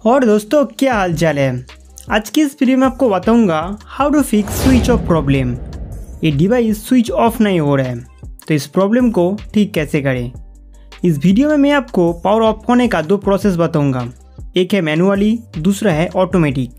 और दोस्तों क्या हाल चाल है। आज की इस वीडियो में आपको बताऊंगा how to fix switch off problem. ये डिवाइस स्विच ऑफ नहीं हो रहा है तो इस प्रॉब्लम को ठीक कैसे करें। इस वीडियो में मैं आपको पावर ऑफ होने का दो प्रोसेस बताऊंगा, एक है मैनुअली, दूसरा है ऑटोमेटिक।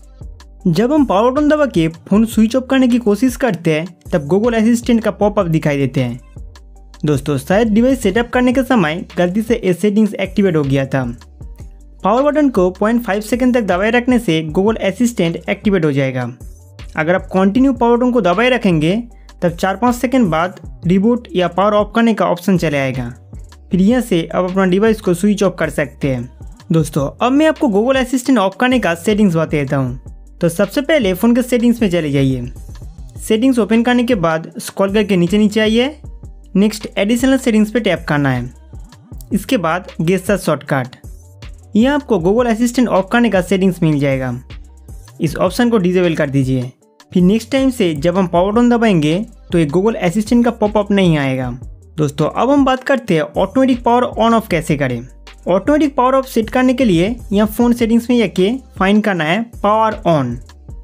जब हम पावर बटन दबा के फ़ोन स्विच ऑफ करने की कोशिश करते हैं तब गूगल असिस्टेंट का पॉपअप दिखाई देते हैं। दोस्तों शायद डिवाइस सेटअप करने के समय गलती से ये सेटिंग्स एक्टिवेट हो गया था। पावर बटन को 0.5 सेकंड तक दबाए रखने से गूगल असिस्टेंट एक्टिवेट हो जाएगा। अगर आप कंटिन्यू पावर बटन को दबाए रखेंगे तब 4-5 सेकंड बाद रिबूट या पावर ऑफ करने का ऑप्शन चले आएगा। फिर यहाँ से आप अपना डिवाइस को स्विच ऑफ कर सकते हैं। दोस्तों अब मैं आपको गूगल असिस्टेंट ऑफ करने का सेटिंग्स बता देता हूँ। तो सबसे पहले फ़ोन के सेटिंग्स में चले जाइए। सेटिंग्स ओपन करने के बाद स्क्रॉल करके नीचे आइए। नेक्स्ट एडिशनल सेटिंग्स पे टैप करना है। इसके बाद गेस्चर शॉर्टकट, यहाँ आपको गूगल असिस्टेंट ऑफ करने का सेटिंग्स मिल जाएगा। इस ऑप्शन को डिसेबल कर दीजिए। फिर नेक्स्ट टाइम से जब हम पावर बटन दबाएंगे तो ये गूगल असिस्टेंट का पॉपअप नहीं आएगा। दोस्तों अब हम बात करते हैं ऑटोमेटिक पावर ऑन ऑफ कैसे करें। ऑटोमेटिक पावर ऑफ सेट करने के लिए यहाँ फ़ोन सेटिंग्स में जाके फाइंड करना है पावर ऑन।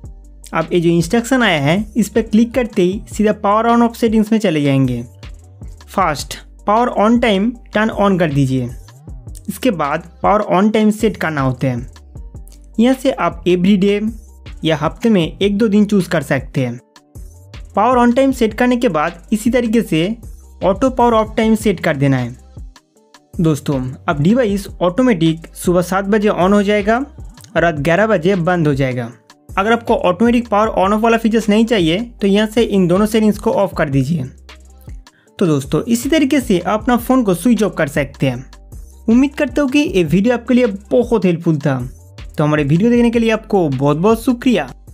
अब ये जो इंस्ट्रक्शन आया है इस पर क्लिक करते ही सीधा पावर ऑन ऑफ सेटिंग्स में चले जाएंगे। First power on time turn on कर दीजिए। इसके बाद पावर ऑन टाइम सेट करना होता है। यहाँ से आप एवरीडे या हफ्ते में 1-2 दिन चूज़ कर सकते हैं। पावर ऑन टाइम सेट करने के बाद इसी तरीके से auto power off time set कर देना है। दोस्तों अब डिवाइस ऑटोमेटिक सुबह 7 बजे ऑन हो जाएगा और रात 11 बजे बंद हो जाएगा। अगर आपको ऑटोमेटिक पावर ऑन ऑफ वाला फीचर्स नहीं चाहिए तो यहाँ से इन दोनों सेटिंग्स को ऑफ कर दीजिए। तो दोस्तों इसी तरीके से आप अपना फ़ोन को स्विच ऑफ कर सकते हैं। उम्मीद करता हूँ कि ये वीडियो आपके लिए बहुत हेल्पफुल था। तो हमारे वीडियो देखने के लिए आपको बहुत बहुत शुक्रिया।